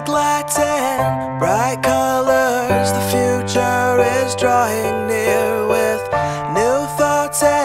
lights and bright colors, the future is drawing near with new thoughts and